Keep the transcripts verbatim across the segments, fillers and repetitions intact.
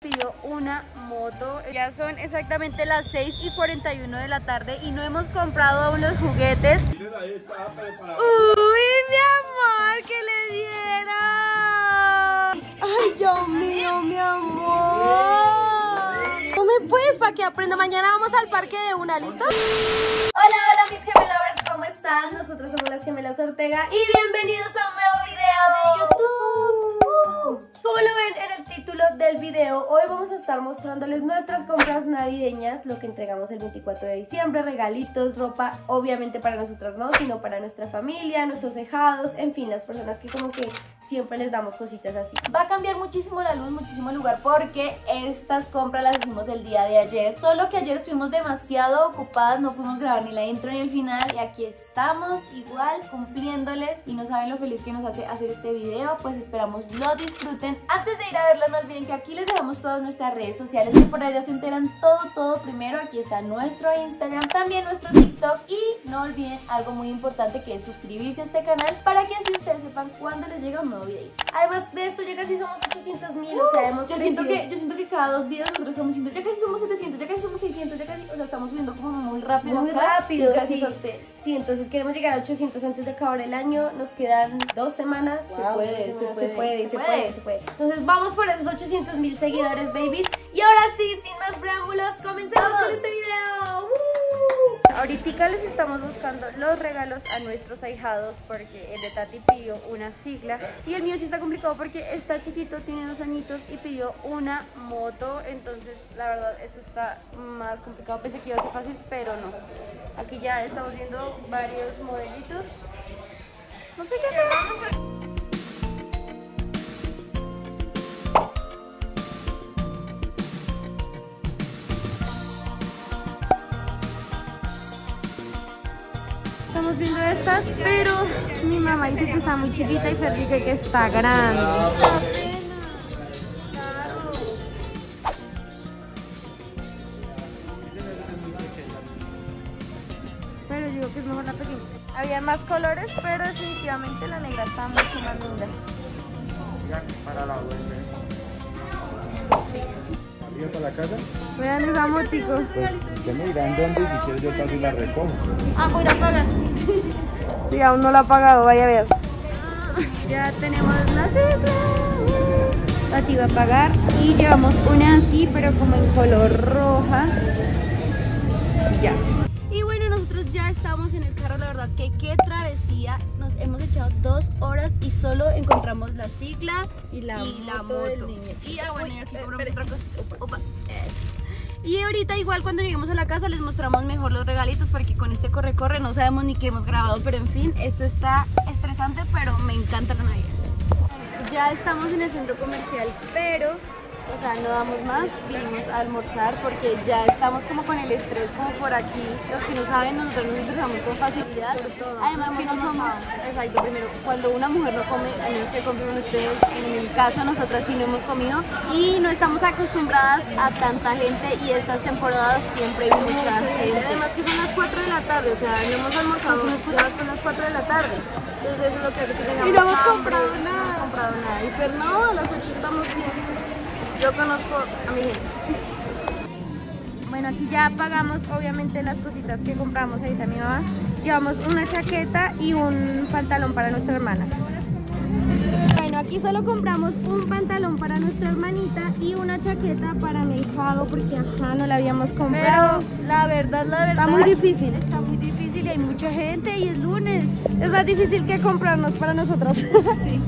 pidió una moto. Ya son exactamente las seis y cuarenta y uno de la tarde y no hemos comprado aún los juguetes. ¡Uy, mi amor! ¡Que le diera! ¡Ay, Dios mío, mi amor! No me puedes para que aprenda. Mañana vamos al parque de una, ¿listo? Hola, hola, mis gemelovers, ¿cómo están? Nosotros somos las Gemelas Ortega y bienvenidos a un nuevo video de YouTube. Como lo ven en el título del video, hoy vamos a estar mostrándoles nuestras compras navideñas, lo que entregamos el veinticuatro de diciembre, regalitos, ropa, obviamente para nosotras no, sino para nuestra familia, nuestros hijados, en fin, las personas que como que siempre les damos cositas así. Va a cambiar muchísimo la luz, muchísimo el lugar, porque estas compras las hicimos el día de ayer, solo que ayer estuvimos demasiado ocupadas, no pudimos grabar ni la intro ni el final, y aquí estamos igual cumpliéndoles, y no saben lo feliz que nos hace hacer este video, pues esperamos lo disfruten. Antes de ir a verlo, no olviden que aquí les dejamos todas nuestras redes sociales, que por allá se enteran todo, todo primero. Aquí está nuestro Instagram, también nuestro TikTok, y no olviden algo muy importante, que es suscribirse a este canal, para que así ustedes sepan cuando les llega un nuevo video. Además de esto, ya casi somos ochocientos mil, uh, o sea, hemos yo siento que Yo siento que cada dos videos nosotros estamos diciendo, ya casi somos setecientos, ya casi somos seiscientos, ya casi, o sea, estamos subiendo como muy rápido. Muy acá, rápido, gracias sí. a ustedes. Sí, entonces queremos llegar a ochocientos antes de acabar el año, nos quedan dos semanas. Wow, se, puede, se, puede, se puede, se puede, se puede, se puede. Entonces vamos por esos ochocientos mil seguidores, babies. Y ahora sí, sin más preámbulos, comencemos con este video. ¡Uh! Ahorita les estamos buscando los regalos a nuestros ahijados, porque el de Tati pidió una sigla y el mío sí está complicado porque está chiquito, tiene dos añitos y pidió una moto. Entonces la verdad esto está más complicado, pensé que iba a ser fácil, pero no. Aquí ya estamos viendo varios modelitos, no sé qué hacer. Estamos viendo estas, pero mi mamá dice que está muy chiquita y Fer dice que está grande. Pero digo que es mejor la pequeña. Había más colores, pero definitivamente la negra está mucho más linda. Para la ¿Arriba para la casa? Vean esa motico. Pues usted me dirá en dónde, si quieres yo paso y la recojo. Ah, voy a pagar. Sí, aún no la ha pagado, vaya a ver. Ya tenemos la cifra. Tati va a pagar y llevamos una así, pero como en color roja. Ya. Y bueno, nosotros ya estamos en el carro, la verdad que qué travesía. Nos hemos echado dos horas y solo encontramos la sigla y la, y moto, la moto del niño. Y ah, bueno, y aquí compramos otra cosa. Opa, opa, eso. Y ahorita igual cuando lleguemos a la casa les mostramos mejor los regalitos, porque con este corre-corre no sabemos ni qué hemos grabado, pero en fin, esto está estresante, pero me encanta la Navidad. Ya estamos en el centro comercial, pero, o sea, no damos más, vinimos a almorzar porque ya estamos como con el estrés como por aquí. Los que no saben, nosotros nos estresamos con facilidad. Además que no somos, exacto, primero, cuando una mujer no come, no sé, confirman ustedes, en el caso nosotras sí no hemos comido y no estamos acostumbradas a tanta gente, y estas temporadas siempre hay mucha gente. Además que son las cuatro de la tarde, o sea, no hemos almorzado, ya son las cuatro de la tarde. Entonces eso es lo que hace que tengamos hambre. Y no hemos comprado nada. No hemos comprado nada. Y pero no, a las ocho estamos bien. Yo conozco a mi gente. Bueno, aquí ya pagamos obviamente las cositas que compramos. Ahí está mi mamá. Llevamos una chaqueta y un pantalón para nuestra hermana. Bueno, aquí solo compramos un pantalón para nuestra hermanita y una chaqueta para mi hijado, porque ajá, no la habíamos comprado. Pero la verdad, la verdad, está muy difícil. Está muy difícil y hay mucha gente y es lunes. Es más difícil que comprarnos para nosotros. Sí.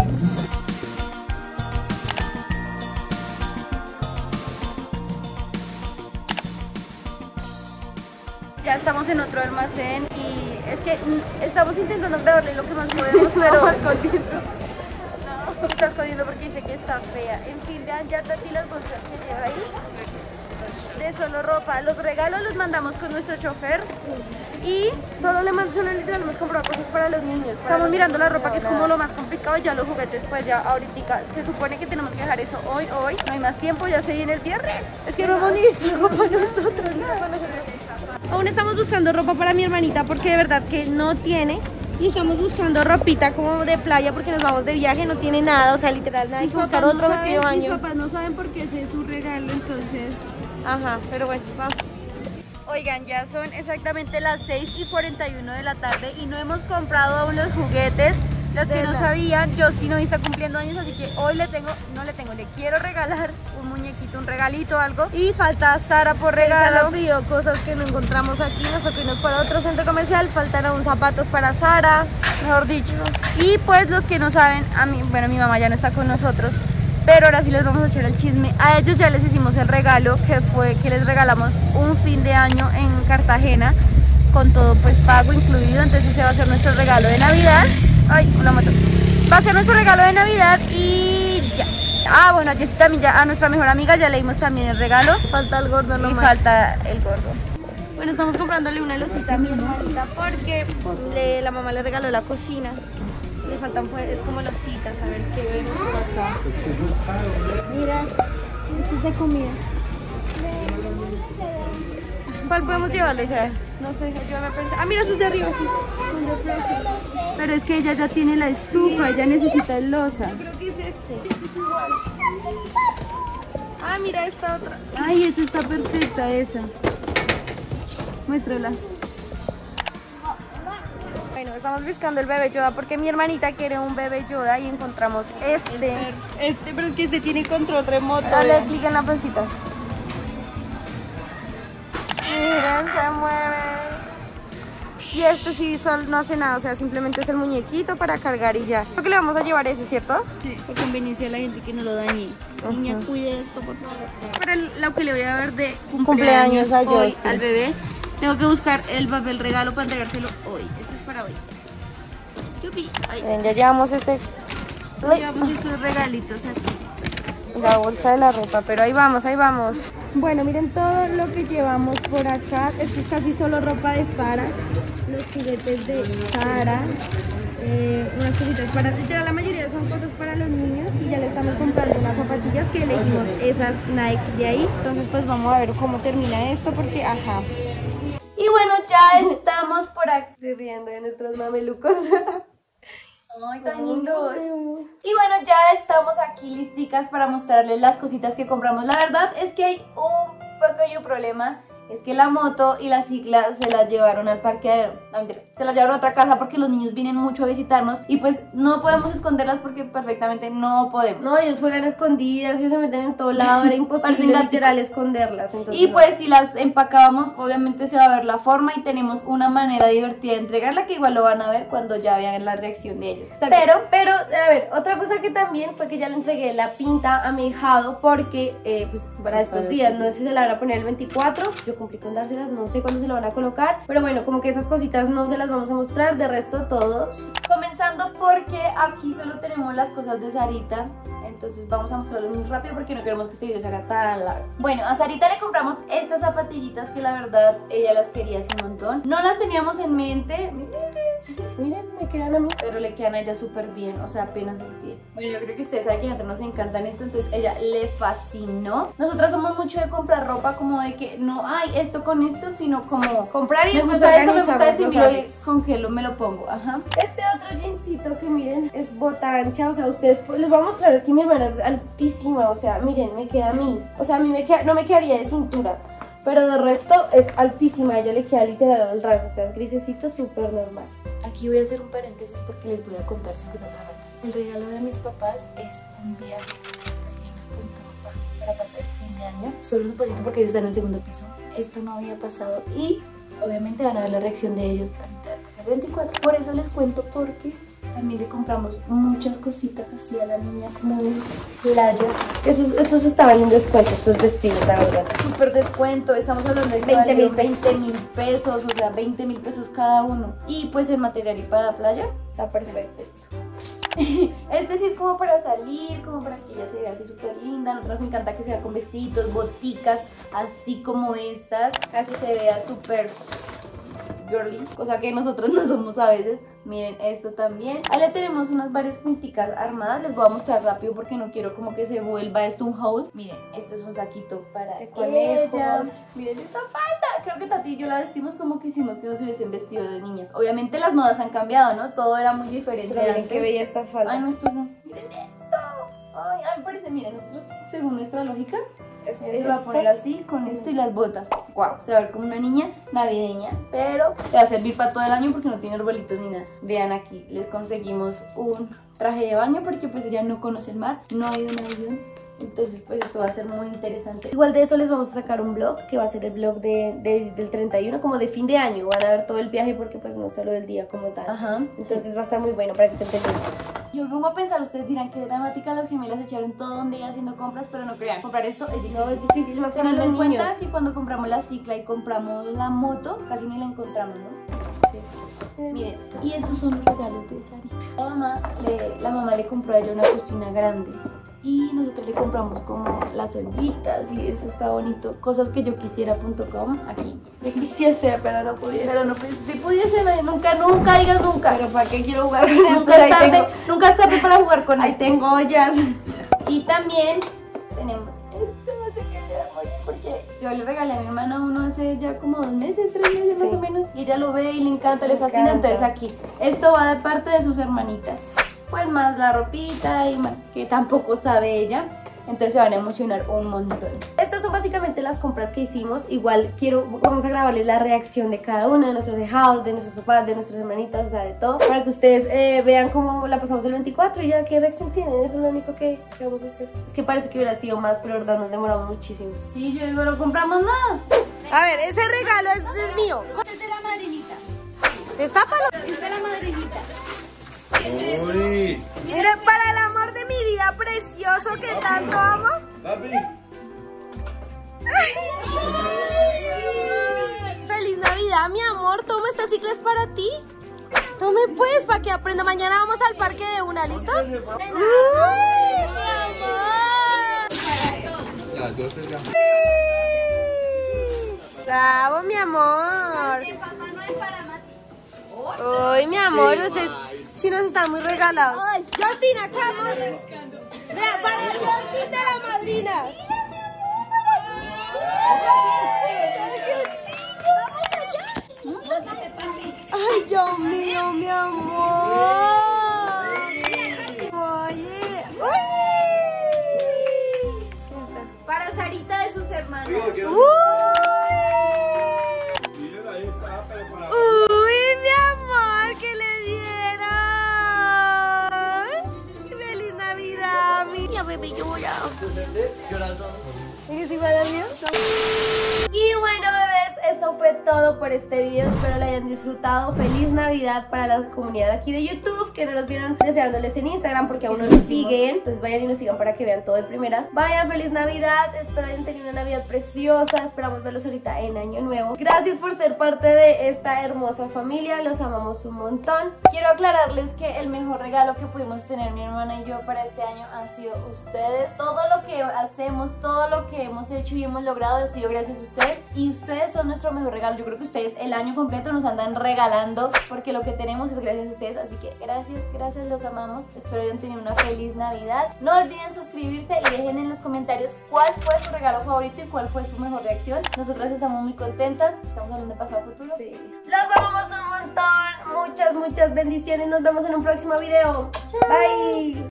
Ya estamos en otro almacén y es que estamos intentando grabarle lo que más podemos, pero más contentos. No, está escondiendo porque dice que está fea. En fin, vean ya Tati las bolsas que lleva ahí de solo ropa. Los regalos los mandamos con nuestro chofer, sí. Y solo le mandamos, solo literal hemos comprado cosas para los niños. Para Estamos los mirando la ropa, que es como lo más complicado, y ya los juguetes pues ya ahorita. Se supone que tenemos que dejar eso hoy, hoy. No hay más tiempo, ya se viene el viernes. Es que no hemos ni visto algo para nosotros, ¿no? Aún estamos buscando ropa para mi hermanita porque de verdad que no tiene. Y estamos buscando ropita como de playa porque nos vamos de viaje, no tiene nada, o sea, literal nada. Hay que buscar otro vestido de baño. Mis papás no saben porque ese es su regalo. hacerlo, entonces... Ajá, pero bueno, vamos. Oigan, ya son exactamente las seis y cuarenta y uno de la tarde y no hemos comprado aún los juguetes. Los que no sabían, Justin hoy está cumpliendo años, así que hoy le tengo, no le tengo, le quiero regalar un muñequito, un regalito, algo. Y falta Sara por regalo. Sara pidió cosas que no encontramos aquí, nos tocó irnos para otro centro comercial, faltan aún zapatos para Sara, mejor dicho. Y pues los que no saben, a mí, bueno, mi mamá ya no está con nosotros, pero ahora sí les vamos a echar el chisme. A ellos ya les hicimos el regalo, que fue que les regalamos un fin de año en Cartagena, con todo pues pago incluido, entonces ese va a ser nuestro regalo de Navidad. Ay, una moto. Va a ser nuestro regalo de Navidad y ya. Ah, bueno, a Jessie también, ya, a nuestra mejor amiga ya le dimos también el regalo. Falta el gordo nomás. Y falta el gordo. Bueno, estamos comprándole una losita a mi hermanita porque le, la mamá le regaló la cocina. Le faltan pues, es como lositas, a ver qué vemos por acá. Mira, esto es de comida. ¿Cuál podemos llevarle, Isabel? No sé, ayúdame a pensar. Ah, mira, esos de arriba, sí. Son de Frozen. Pero es que ella ya tiene la estufa, ella necesita el losa. Yo creo que es este. Este es igual. Ah, mira esta otra. Ay, esa está perfecta, esa. Muéstrala. Bueno, estamos buscando el bebé Yoda porque mi hermanita quiere un bebé Yoda y encontramos este. Este, pero es que este tiene control remoto. Dale clic en la pancita. Miren, se mueve. Y este sí sol, no hace nada, o sea, simplemente es el muñequito para cargar y ya. Creo que le vamos a llevar ese, ¿cierto? Sí, por conveniencia a la gente que no lo dañe. Uh-huh. Niña, cuide esto, por favor. Pero lo que le voy a dar de cumpleaños, cumpleaños a hoy al bebé, tengo que buscar el papel regalo para entregárselo hoy. Este es para hoy. Chupi. Bien, ya llevamos este. Ya llevamos estos regalitos aquí. La bolsa de la ropa, pero ahí vamos, ahí vamos. Bueno, miren todo lo que llevamos por acá. Esto es casi solo ropa de Sara. Los juguetes de Sara. Eh, unas cositas para... Literal, la mayoría son cosas para los niños. Y ya le estamos comprando unas zapatillas que elegimos esas Nike de ahí. Entonces pues vamos a ver cómo termina esto porque, ajá. Y bueno, ya estamos por aquí. Se riendo de nuestros mamelucos. Ay, tan lindos. Y bueno, ya estamos aquí listicas para mostrarles las cositas que compramos. La verdad es que hay un pequeño problema. Es que la moto y la cicla se las llevaron al parqueadero. No, mentiras, se las llevaron a otra casa porque los niños vienen mucho a visitarnos. Y pues no podemos esconderlas porque perfectamente no podemos. No, ellos juegan escondidas, ellos se meten en todo lado. Era imposible literal esconderlas. Entonces, y pues no. Si las empacábamos, obviamente se va a ver la forma. Y tenemos una manera divertida de entregarla, que igual lo van a ver cuando ya vean la reacción de ellos. Exacto. Pero, pero, a ver, otra cosa que también fue que ya le entregué la pinta a mi hijado. Porque, eh, pues para sí, estos para días, no sé si se la van a poner el veinticuatro. Yo cumplí con dárselas, no sé cuándo se lo van a colocar, pero bueno, como que esas cositas no se las vamos a mostrar, de resto todos. Comenzando porque aquí solo tenemos las cosas de Sarita, entonces vamos a mostrarlos muy rápido porque no queremos que este video se haga tan largo. Bueno, a Sarita le compramos estas zapatillitas que la verdad ella las quería hace un montón. No las teníamos en mente, miren, miren, me quedan a mí, pero le quedan a ella súper bien, o sea, apenas el pie. Bueno, yo creo que ustedes saben que a nosotros nos encantan esto, entonces ella le fascinó. Nosotras somos mucho de comprar ropa, como de que no hay esto con esto, sino como comprar y me gusta esto, me gusta esto y miro y congelo, me lo pongo, ajá. Este otro jeansito que miren es bota ancha, o sea, ustedes les voy a mostrar, es que mi hermana es altísima, o sea, miren, me queda a mí, o sea, a mí me queda, no me quedaría de cintura, pero de resto es altísima, a ella le queda literal al ras, o sea, es grisecito, súper normal. Aquí voy a hacer un paréntesis porque les voy a contar sobre las ropas. El regalo de mis papás es un viaje a Cartagena con ropa para pasar el fin de año. Solo un poquito porque está en el segundo piso. Esto no había pasado y obviamente van a ver la reacción de ellos ahorita pues el veinticuatro. Por eso les cuento, porque también le compramos muchas cositas así a la niña como de playa. Estos, estos estaban en descuento, estos vestidos, la verdad. Súper descuento, estamos hablando de veinte mil pesos, o sea, veinte mil pesos cada uno. Y pues el material y para la playa está perfecto. Este sí es como para salir, como para que ella se vea así súper linda. A nosotros nos encanta que sea con vestiditos, boticas, así como estas. Este se vea súper girly, cosa que nosotros no somos a veces. Miren esto también. Ahí le tenemos unas varias punticas armadas. Les voy a mostrar rápido porque no quiero como que se vuelva esto un haul. Miren, este es un saquito para ellas. Miren esta falda. Creo que Tati y yo la vestimos como quisimos que nos hubiesen vestido de niñas. Obviamente las modas han cambiado, ¿no? Todo era muy diferente. Pero miren que bella esta falda. Ay, no, esto no. Miren esto. Ay, ay, me parece, miren, nosotros según nuestra lógica Se va a poner así, con esto y las botas. Wow, se va a ver como una niña navideña, pero le va a servir para todo el año porque no tiene arbolitos ni nada. Vean aquí, les conseguimos un traje de baño porque pues ella no conoce el mar, no hay un avión. Entonces pues esto va a ser muy interesante. Igual de eso les vamos a sacar un vlog, que va a ser el vlog de, de, del treinta y uno, como de fin de año. Van a ver todo el viaje porque pues no solo del día como tal. Ajá. Entonces sí, va a estar muy bueno para que estén pendientes. Yo me pongo a pensar, ustedes dirán que dramática, las gemelas echaron todo un día haciendo compras, pero no crean, comprar esto es difícil. No, es difícil, más teniendo en cuenta que cuando compramos la cicla y compramos la moto, casi ni la encontramos, ¿no? Sí. Miren, y estos son los regalos de Sarita. La mamá le, la mamá le compró a ella una cocina grande. Y nosotros le compramos como las ollitas y eso está bonito. Cosas que yo quisiera punto com aquí. Yo quisiese, pero no pudiese. Pero no pudiese. Si pudiese, nunca, nunca digas nunca. Pero ¿para qué quiero jugar con esto? Nunca es tarde, tengo... nunca es tarde para jugar con ahí esto. Ahí tengo ollas. Y también tenemos esto, no sé qué le damos, porque yo le regalé a mi hermana uno hace ya como dos meses, tres meses sí, más o menos. Y ella lo ve y le encanta, le, le fascina. Encanta. Entonces aquí, esto va de parte de sus hermanitas. Pues más la ropita y más que tampoco sabe ella, entonces se van a emocionar un montón. Estas son básicamente las compras que hicimos. Igual quiero, vamos a grabarles la reacción de cada una, de nuestros dejados, de nuestros papás, de nuestras hermanitas, o sea, de todo, para que ustedes eh, vean cómo la pasamos el veinticuatro y ya qué reacción tienen. Eso es lo único que, que vamos a hacer. Es que parece que hubiera sido más, pero la verdad nos demoramos muchísimo. Sí, yo digo, no compramos nada. A ver, ese regalo es, es mío. Es de la madrinita. Destápalo. Es de la madrinita. Uy. Miren, para el amor de mi vida precioso que papi, tanto amo. Papi. Feliz Navidad, mi amor. Toma, esta cicla es para ti. Tome pues, para que aprenda. Mañana vamos al parque de una, ¿listo? ¡Uy, mi amor! Ya, yo soy ya. Bravo, mi amor. Uy, mi amor, ustedes chinos están muy regalados. Justin, acá, amor. Vea, para Justin de la madrina. Ay, Dios mío, mi amor. Oye, Para Sarita de sus hermanas. Uy, mi amor, que le dieron. Feliz Navidad, mi bebé llora. ¿Es igual al mío? Y bueno, bebés, eso fue todo por este video. Espero lo hayan disfrutado. Feliz Navidad para la comunidad aquí de YouTube, que no nos vieron deseándoles en Instagram porque aún no nos siguen. Entonces vayan y nos sigan para que vean todo de primeras. Vayan, feliz Navidad. Espero hayan tenido una Navidad preciosa. Esperamos verlos ahorita en Año Nuevo. Gracias por ser parte de esta hermosa familia. Los amamos un montón. Quiero aclararles que el mejor regalo que pudimos tener mi hermana y yo para este año han sido ustedes. Todo lo que hacemos, todo lo que hemos hecho y hemos logrado ha sido gracias a ustedes. Y ustedes son nuestro mejor regalo. Yo creo que ustedes el año completo nos andan regalando porque lo que tenemos es gracias a ustedes. Así que gracias, gracias, los amamos. Espero hayan tenido una feliz Navidad. No olviden suscribirse y dejen en los comentarios cuál fue su regalo favorito y cuál fue su mejor reacción. Nosotras estamos muy contentas. Estamos hablando de pasado a futuro. Sí. Los amamos un montón. Muchas, muchas bendiciones. Nos vemos en un próximo video. Chao. Bye.